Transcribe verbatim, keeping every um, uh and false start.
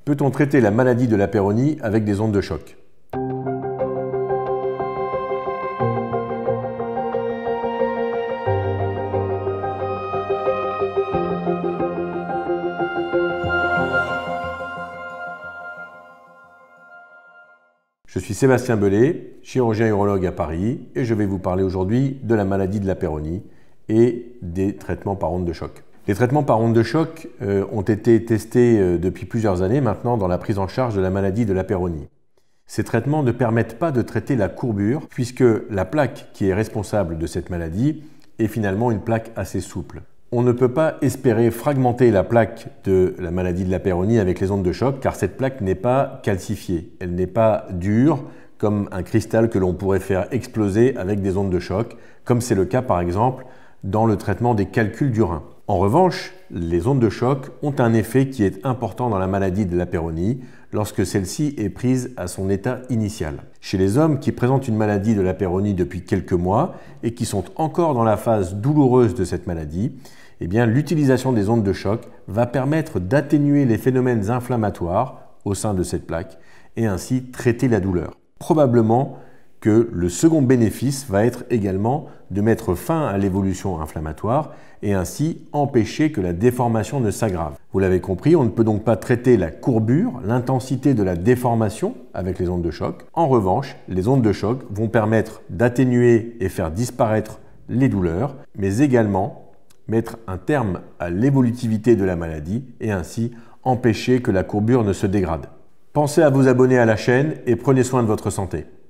Peut-on traiter la maladie de la Peyronie avec des ondes de choc? Je suis Sébastien Bellet, chirurgien urologue à Paris, et je vais vous parler aujourd'hui de la maladie de la Peyronie et des traitements par ondes de choc. Les traitements par ondes de choc euh, ont été testés euh, depuis plusieurs années maintenant dans la prise en charge de la maladie de la Peyronie. Ces traitements ne permettent pas de traiter la courbure puisque la plaque qui est responsable de cette maladie est finalement une plaque assez souple. On ne peut pas espérer fragmenter la plaque de la maladie de la Peyronie avec les ondes de choc car cette plaque n'est pas calcifiée, elle n'est pas dure comme un cristal que l'on pourrait faire exploser avec des ondes de choc, comme c'est le cas par exemple dans le traitement des calculs du rein. En revanche, les ondes de choc ont un effet qui est important dans la maladie de la Peyronie lorsque celle-ci est prise à son état initial. Chez les hommes qui présentent une maladie de la Peyronie depuis quelques mois et qui sont encore dans la phase douloureuse de cette maladie, eh bien, l'utilisation des ondes de choc va permettre d'atténuer les phénomènes inflammatoires au sein de cette plaque et ainsi traiter la douleur. Probablement que le second bénéfice va être également de mettre fin à l'évolution inflammatoire et ainsi empêcher que la déformation ne s'aggrave. Vous l'avez compris, on ne peut donc pas traiter la courbure, l'intensité de la déformation avec les ondes de choc. En revanche, les ondes de choc vont permettre d'atténuer et faire disparaître les douleurs, mais également mettre un terme à l'évolutivité de la maladie et ainsi empêcher que la courbure ne se dégrade. Pensez à vous abonner à la chaîne et prenez soin de votre santé.